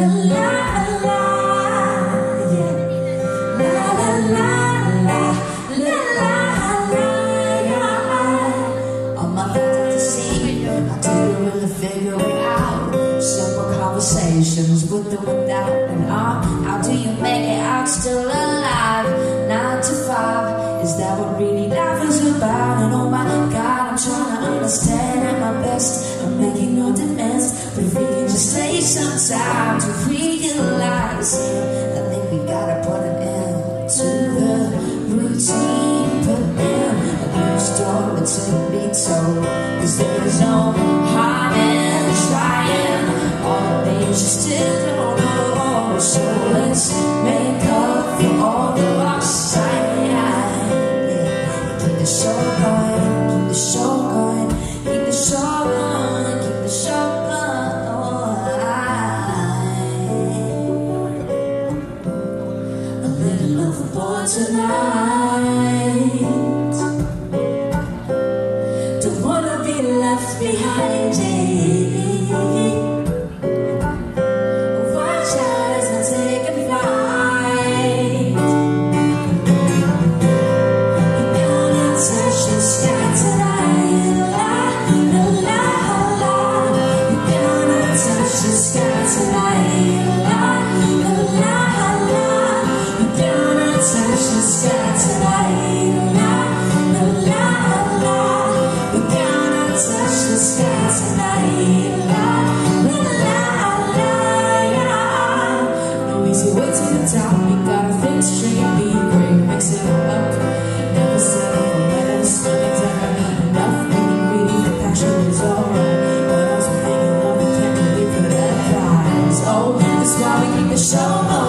Conversations with and without an arm. How do you make it out still alive? 9 to 5, is that what really life is about? And oh my God, I'm trying to understand at my best. I'm making no demands, but if we can just take some time to realize, I think we gotta put an end to the routine. Put in a new story to be told, 'cause there's no harm in trying. All the things you still don't know, so let's make up for all the lost time. Keep the show going, keep the show going, keep the show going, keep the show going. A little overboard tonight. Don't wanna be left behind. So